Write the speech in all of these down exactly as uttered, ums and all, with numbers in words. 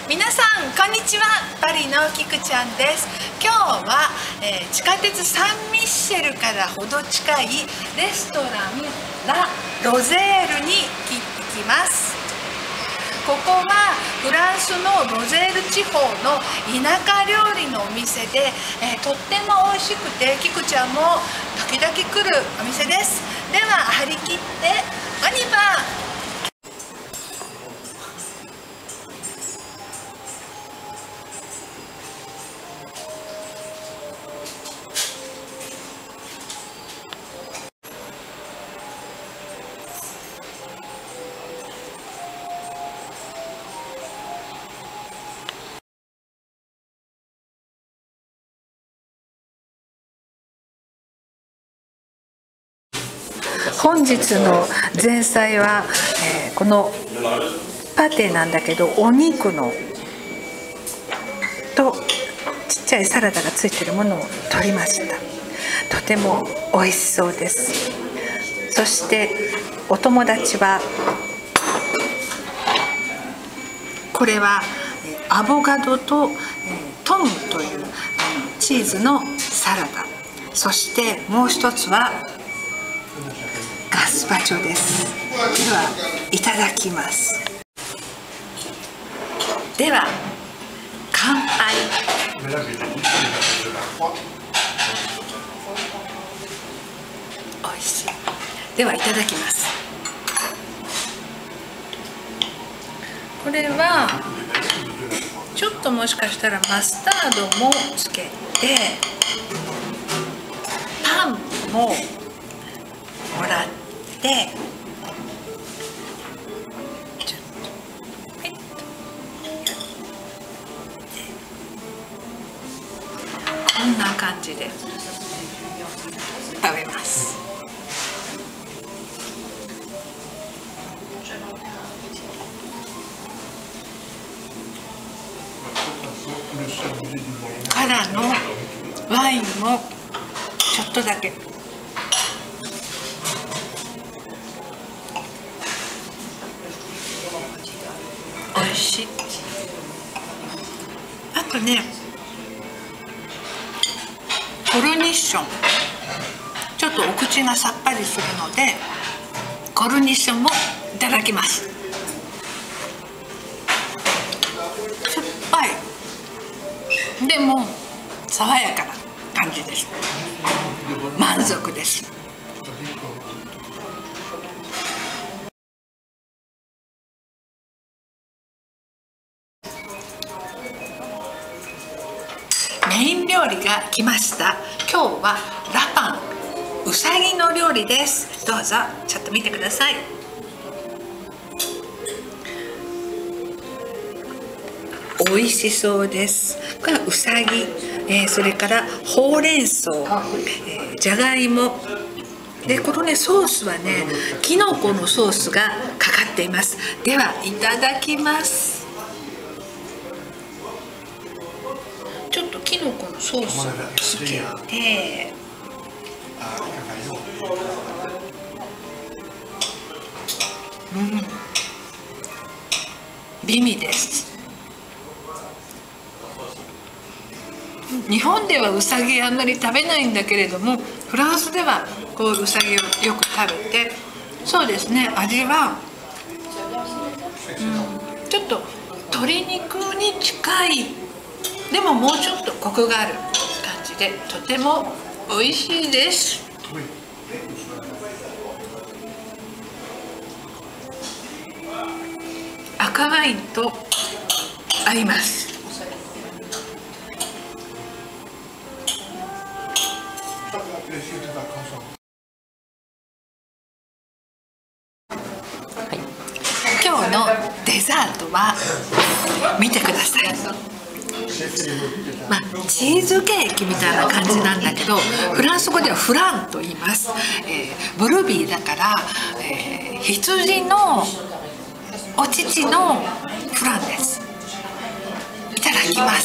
皆さんこんにちは、パリのキクちゃんです。今日は、えー、地下鉄サンミッシェルからほど近いレストランラ・ロゼールに行きます。ここはフランスのロゼール地方の田舎料理のお店で、えー、とっても美味しくてキクちゃんも時々来るお店です。では張り切ってオニバー。本日の前菜は、えー、このパテなんだけどお肉のとちっちゃいサラダがついてるものを取りました。とても美味しそうです。そしてお友達はこれはアボカドとトムというチーズのサラダ、そしてもう一つはガスパチョです。ではいただきます。では乾杯。おいしい。ではいただきます。これはちょっともしかしたらマスタードもつけてパンももらってでちょっとはいこんな感じで食べます。からのワインもちょっとだけ。美味しい。あとね、コルニッション、ちょっとお口がさっぱりするのでコルニッションもいただきます。酸っぱいでも爽やかな感じです。満足です。メイン料理が来ました。今日はラパン、うさぎの料理です。どうぞちょっと見てください。美味しそうです。これはうさぎ、えー、それからほうれん草、えー、じゃがいもで、このねソースはねきのこのソースがかかっています。ではいただきます。ちょっときのこのソースをつけて、うん、美味です。日本ではうさぎあんまり食べないんだけれども、フランスではこううさぎをよく食べて、そうですね、味は、うん、ちょっと鶏肉に近い、でももうちょっとコクがある感じでとても美味しいです。赤ワインと合います。はい、今日のデザートは見てください。まあ、チーズケーキみたいな感じなんだけど、フランス語ではフランと言います。えー、ブルビーだから、えー、羊のお乳のフランです。いただきます。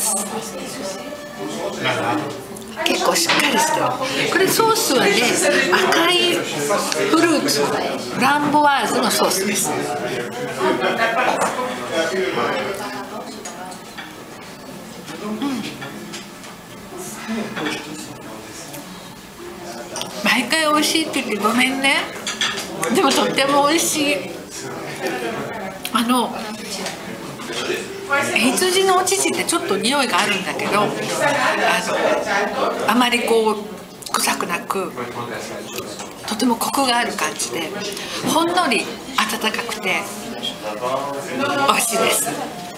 結構しっかりしてる。これソースはね、赤いフルーツ、フランボワーズのソースです。 しいって言ってごめんね。でもとっても美味しい。あの羊のお乳ってちょっと匂いがあるんだけど、あのあまりこう臭くなく、とてもコクがある感じで、ほんのり温かくて美味しいです。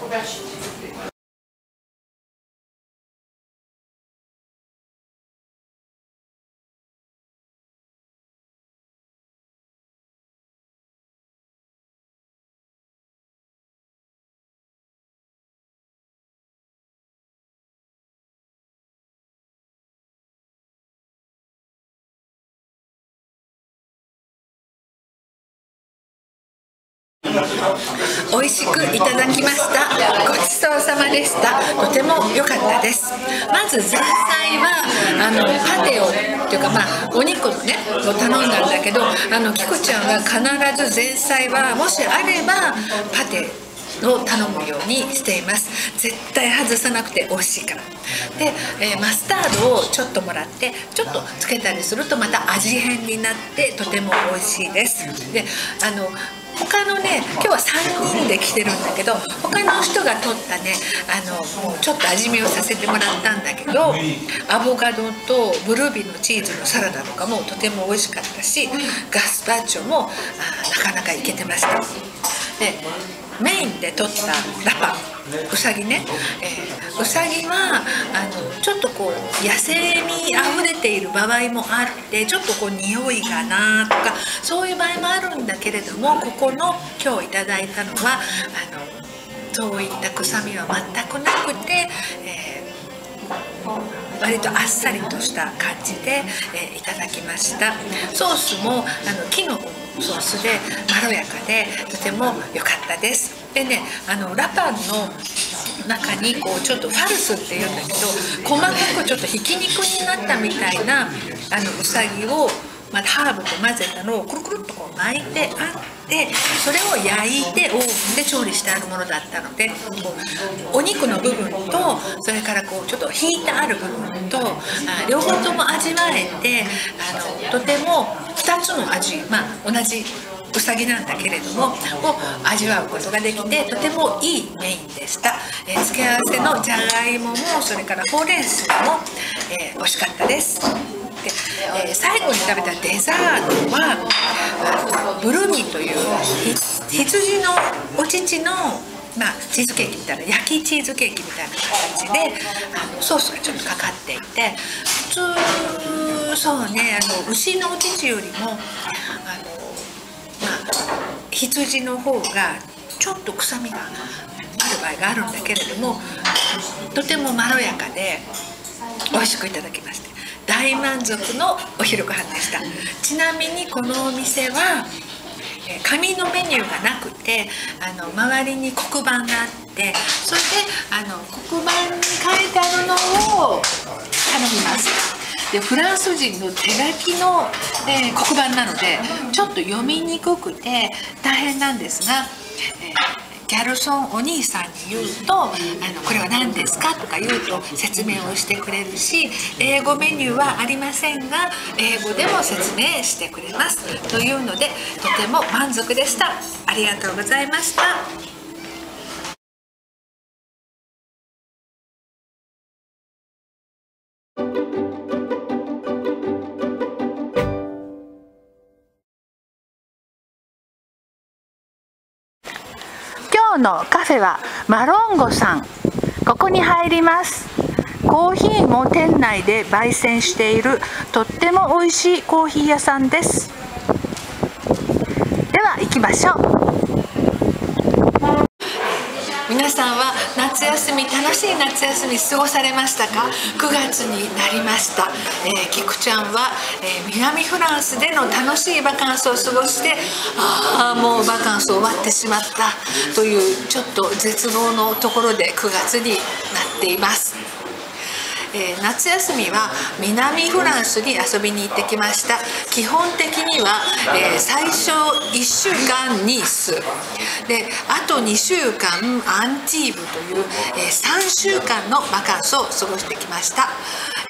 美味しくいただきました。ごちそうさまでした。とても良かったです。まず前菜はあのパテをっていうか、まあお肉のねを頼んだんだけど、あのキクちゃんは必ず前菜はもしあればパテを頼むようにしています。絶対外さなくて美味しいから。で、えー、マスタードをちょっともらってちょっとつけたりするとまた味変になってとても美味しいです。で、あの他のね、今日はさんにんで来てるんだけど、他の人が取ったね、あのちょっと味見をさせてもらったんだけど、アボカドとブルービーのチーズのサラダとかもとても美味しかったし、ガスパチョもあなかなかいけてました。で、メインで取ったラパ、ウサギね、えー、ウサギはあのちょっとこう野生味あふれている場合もあって、ちょっとこう匂いがなとかそういう場合もあるんだけれども、ここの今日いただいたのはあのそういった臭みは全くなくて、えー、割とあっさりとした感じで、えー、いただきました。ソースもあのキノコのソースでまろやかでとても良かったです。でね、あのラパンの中にこうちょっとファルスっていうんだけど、細かくちょっとひき肉になったみたいなあのうさぎを、まあ、ハーブと混ぜたのをくるくるっとこう巻いてあって、それを焼いてオーブンで調理してあるものだったので、こうお肉の部分とそれからこうちょっと引いてある部分とあ両方とも味わえて、あのとてもふたつの味、まあ、同じうさぎなんだけれどもを味わうことができて、とてもいいメインでした。えー、付け合わせのじゃがいももそれからほうれん草も、えー、美味しかったです。で、えー、最後に食べたデザートはあのブルーミーという羊のお乳のまあ、チーズケーキみたいな、焼きチーズケーキみたいな形であのソースがちょっとかかっていて、普通そうね、あの牛のお乳よりもあのまあ、羊の方がちょっと臭みがある場合があるんだけれども、とてもまろやかで美味しくいただきまして、大満足のお昼ご飯でした。ちなみにこのお店は紙のメニューがなくて、あの周りに黒板があって、それであの黒板に書いてあるのを頼みます。で、フランス人の手書きの、えー、黒板なのでちょっと読みにくくて大変なんですが、えー、ギャルソンお兄さんに言うと「あのこれは何ですか?」とか言うと説明をしてくれるし、英語メニューはありませんが英語でも説明してくれますというので、とても満足でした。ありがとうございました。今日のカフェはマロンゴさん、ここに入ります。コーヒーも店内で焙煎しているとっても美味しいコーヒー屋さんです。では行きましょう。皆さんは夏休み、楽しい夏休み過ごされましたか？くがつになりました。えー、キクちゃんは、えー、南フランスでの楽しいバカンスを過ごして、ああもうバカンス終わってしまったというちょっと絶望のところでくがつになっています。えー、夏休みは南フランスに遊びに行ってきました。基本的には、えー、最初いっしゅうかんニースで、あとにしゅうかんアンティーブという、えー、さんしゅうかんのバカンスを過ごしてきました。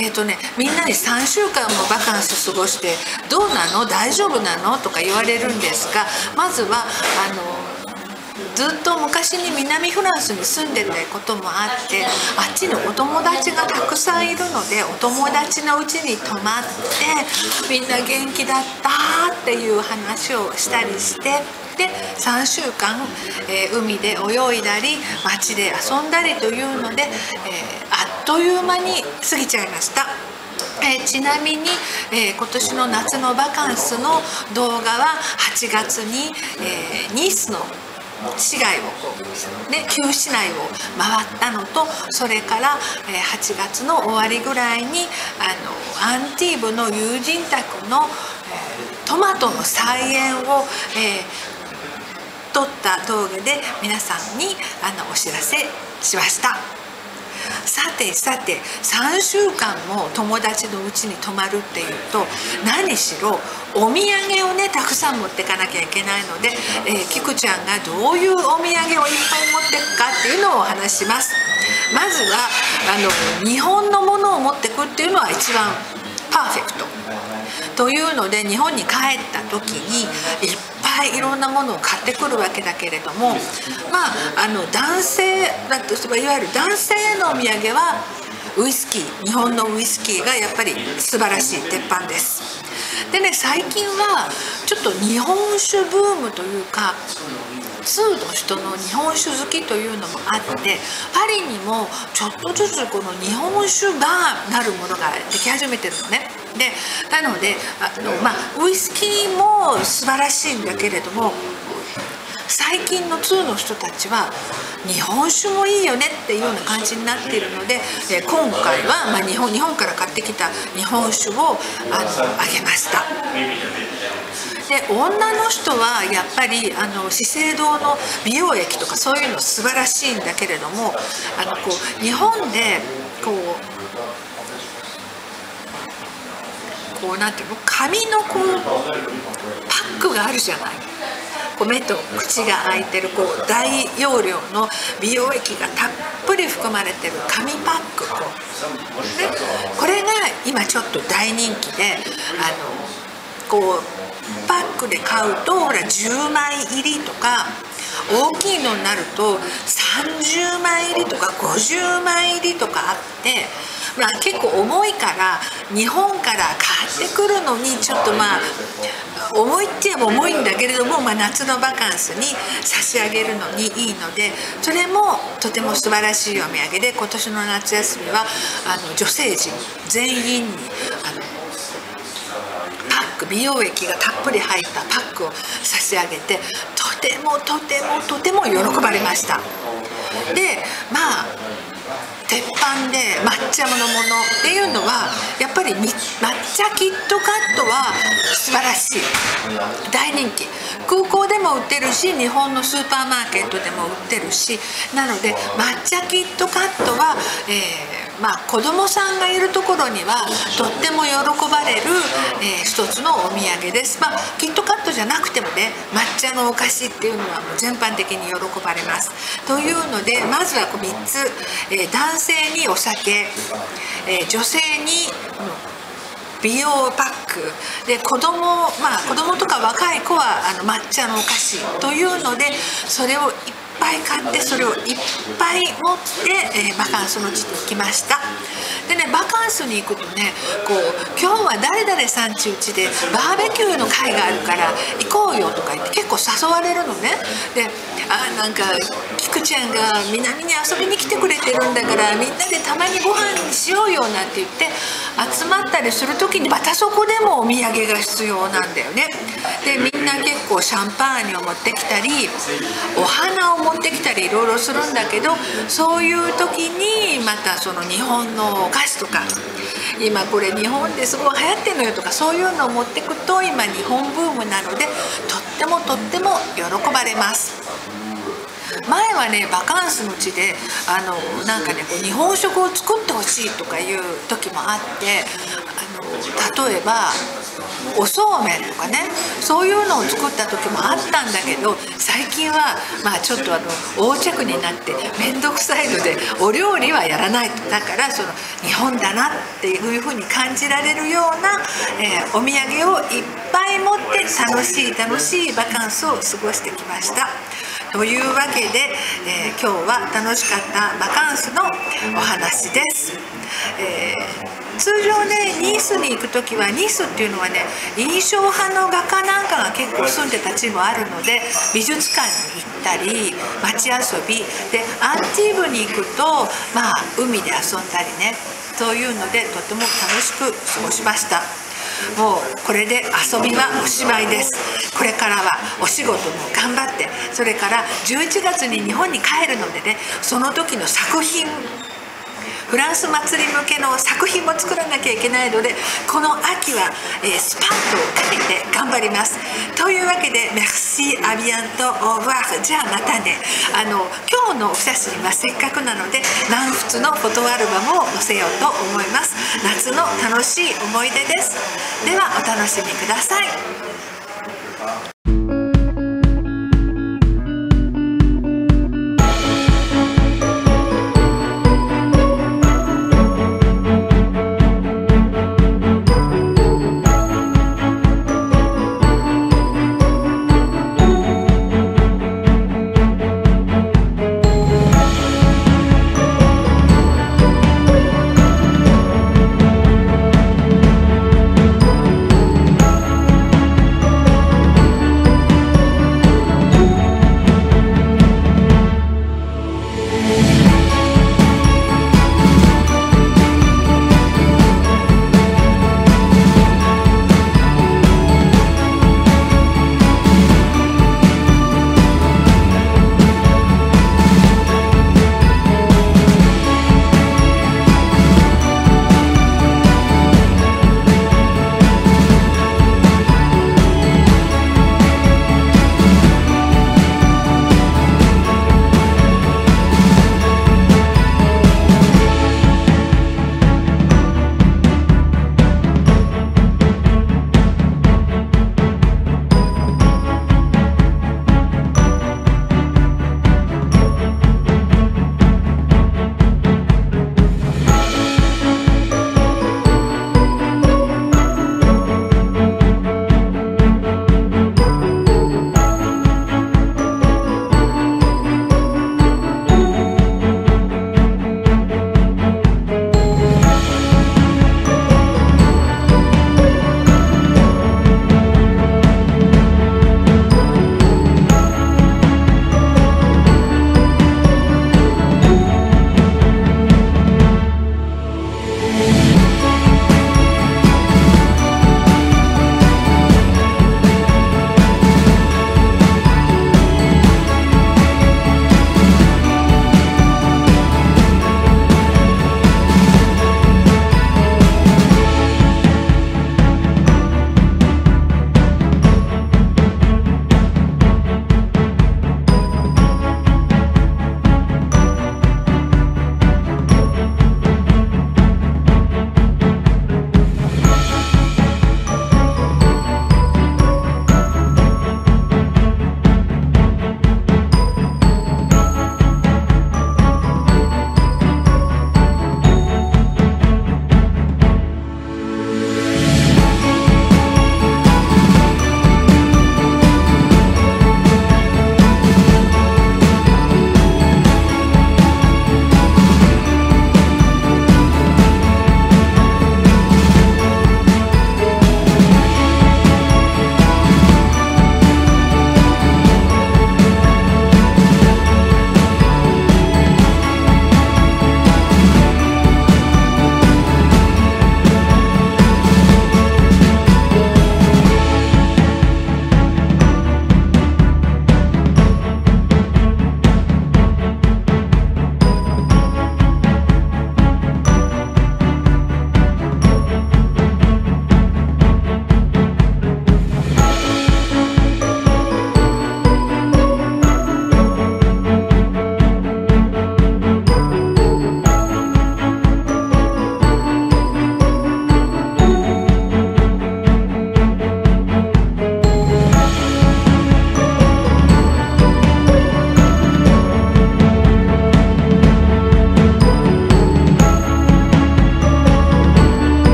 えーとね、みんなにさんしゅうかんもバカンス過ごしてどうなの大丈夫なのとか言われるんですが、まずはあのずっと昔に南フランスに住んでたこともあって、あっちにお友達がたくさんいるので、お友達のうちに泊まってみんな元気だったっていう話をしたりして、でさんしゅうかん、えー、海で泳いだり街で遊んだりというので、えー、あっという間に過ぎちゃいました。えー、ちなみに、えー、今年の夏のバカンスの動画ははちがつに、えー、ニースの市街をこう、ね、旧市内を回ったのと、それからはちがつの終わりぐらいにあのアンティーブの友人宅の、えー、トマトの菜園を、えー、撮った動画で皆さんにあのお知らせしました。さてさてさんしゅうかんも友達のうちに泊まるっていうと、何しろお土産をねたくさん持ってかなきゃいけないので、えー、キクちゃんがどういうお土産をいっぱい持ってくかっていうのをお話しします。まずはあの日本のものを持ってくっていうのは一番パーフェクトというので、日本に帰った時にいっぱいいろんなものを買ってくるわけだけれども、まああの男性だとすれば、いわゆる男性へのお土産はウイスキー、日本のウイスキーがやっぱり素晴らしい鉄板です。でね、最近はちょっと日本酒ブームというか、通の人の日本酒好きというのもあって、パリにもちょっとずつこの日本酒バーなるものができ始めてるのね。でなのであの、まあ、ウイスキーも素晴らしいんだけれども、最近の通の人たちは日本酒もいいよねっていうような感じになっているので、え今回は、まあ、日本日本から買ってきた日本酒をあのあげました。で女の人はやっぱりあの資生堂の美容液とかそういうの素晴らしいんだけれども、あのこう日本でこうこうなんていうの、紙のこうパックがあるじゃない。こう目と口が開いてるこう大容量の美容液がたっぷり含まれてる紙パック、こうでこれが今ちょっと大人気で、あのこうパックで買うとほらじゅうまい入りとか、大きいのになるとさんじゅうまい入りとかごじゅうまい入りとかあって、まあ、結構重いから日本から買ってくるのにちょっとまあ重いって言えば重いんだけれども、まあ、夏のバカンスに差し上げるのにいいので、それもとても素晴らしいお土産で、今年の夏休みはあの女性陣全員にあのパック、美容液がたっぷり入ったパックを差し上げて、とてもとてもとても喜ばれました。でまあ鉄板で抹茶のものっていうのはやっぱり抹茶キットカットは素晴らしい、大人気。空港でも売ってるし、日本のスーパーマーケットでも売ってるし、なので抹茶キットカットは、えーまあ、子どもさんがいるところにはとっても喜ばれる、えー、一つのお土産です。まあ、キットカットじゃなくてもね、抹茶のお菓子っていうのはもう全般的に喜ばれます。というのでまずはこうみっつ、えー、男性にお酒、えー、女性に美容パックで、子供まあ子供とか若い子はあの抹茶のお菓子というので、それをいっぱい買って、それをいっぱい持って、えー、バカンスの地に行きました。でね、バカンスに行くとね、こう今日は誰々さんちうちでバーベキューの会があるから行こうよとか言って結構誘われるのね。で、あなんかキクちゃんが南に遊びに来てくれてるんだから、みんなでたまにご飯にしようよなんて言って集まったりする時に、またそこでもお土産が必要なんだよね。でみんな結構シャンパーニュを持ってきたりお花を持ってきたりいろいろするんだけど、そういう時にまたその日本のお菓子とか、今これ日本ですごい流行ってるのよとか、そういうのを持ってくと今日本ブームなので、とってもとっても喜ばれます。前はね、バカンスの地であのなんかねこう日本食を作ってほしいとかいう時もあって、あの例えばおそうめんとかね、そういうのを作った時もあったんだけど、 最近はまあちょっとあの横着になって面倒くさいのでお料理はやらないと。だからその日本だなっていうふうに感じられるような、えー、お土産をいっぱい持って楽しい楽しいバカンスを過ごしてきました。というわけで、えー、今日は楽しかったバカンスのお話です。えー通常ねニースに行く時は、ニースっていうのはね印象派の画家なんかが結構住んでた地もあるので、美術館に行ったり街遊びで、アンティーブに行くとまあ海で遊んだりね、そういうのでとても楽しく過ごしました。もうこれで遊びはおしまいです。これからはお仕事も頑張って、それからじゅういちがつに日本に帰るのでね、その時の作品、フランス祭り向けの作品も作らなきゃいけないので、この秋は、えー、スパッとかけて頑張ります。というわけで、メルシー、アビアント、オーバー、じゃあまたね。あの今日のお写真はせっかくなので、南仏のフォトアルバムを載せようと思います。夏の楽しい思い出です。ではお楽しみください。